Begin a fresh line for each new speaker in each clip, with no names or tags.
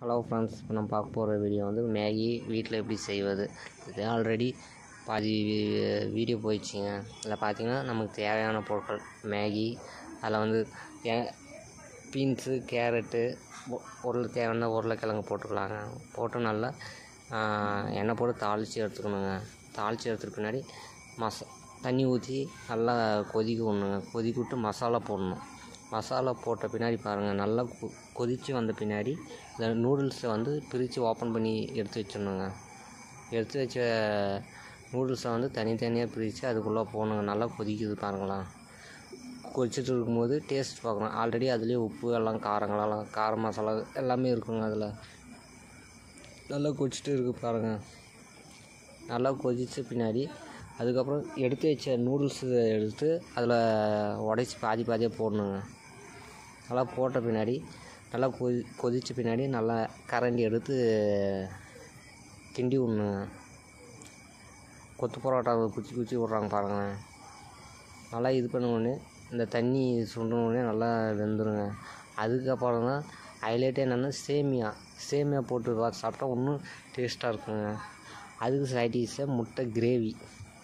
Hello friends, இப்போ நம்ம பார்க்க போகிற வீடியோ வந்து மேகி வீட்டில் எப்படி செய்வது. இது ஆல்ரெடி பாதி வீடியோ போயிடுச்சுங்க. அதில் பார்த்திங்கன்னா நமக்கு தேவையான பொருட்கள் மேகி, அதில் வந்து பீன்ஸு, கேரட்டு, தேவையான உருளைக்கிழங்கு போட்டுக்கலாங்க. போட்டு நல்லா எண்ணெய் போட்டு தாளித்து எடுத்துக்கணுங்க. தாளித்து எடுத்துகிட்டு பின்னாடி தண்ணி ஊற்றி நல்லா கொதிக்க விடணுங்க. கொதிக்க விட்டு மசாலா போடணும். மசாலா போட்ட பின்னாடி பாருங்கள், நல்லா கொதித்து வந்த பின்னாடி இந்த நூடுல்ஸை வந்து பிரித்து ஓப்பன் பண்ணி எடுத்து வச்சிடணுங்க. எடுத்து வச்ச நூடுல்ஸை வந்து தனித்தனியாக பிரித்து அதுக்குள்ளே போகணுங்க. நல்லா கொதிக்குது பாருங்களேன். கொதிச்சுட்டு இருக்கும்போது டேஸ்ட் பார்க்கணும். ஆல்ரெடி அதுலேயே உப்பு எல்லாம் கார மசாலா எல்லாமே இருக்குங்க. அதில் நல்லா கொதிச்சுட்டு இருக்குது பாருங்கள். நல்லா கொதித்த பின்னாடி அதுக்கப்புறம் எடுத்து வச்ச நூடுல்ஸு எடுத்து அதில் உடைச்சி பாதியாக போடணுங்க. நல்லா போட்ட பின்னாடி நல்லா கொதித்த பின்னாடி நல்லா கரண்டி எடுத்து கிண்டி விடணுங்க. கொத்து பரோட்டாவை குச்சி விட்றாங்க பாருங்கள். நல்லா இது பண்ணுவோடனே இந்த தண்ணி சுண்டனோடனே நல்லா வெந்துடுங்க. அதுக்கப்புறம் தான் ஹைலைட்டே என்னென்னா சேமியா போட்டு சாப்பிட்டா இன்னும் டேஸ்ட்டாக இருக்குங்க. அதுக்கு சைடிஷாக முட்டை கிரேவி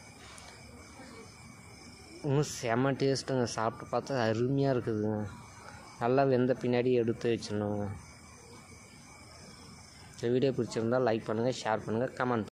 இன்னும் செம்ம டேஸ்ட்டுங்க. சாப்பிட்டு பார்த்தா அருமையாக இருக்குதுங்க. நல்லா வெந்த பின்னாடி எடுத்து வச்சிடணுங்க. இந்த வீடியோ பிடிச்சிருந்தால் லைக் பண்ணுங்கள், ஷேர் பண்ணுங்கள், கமெண்ட்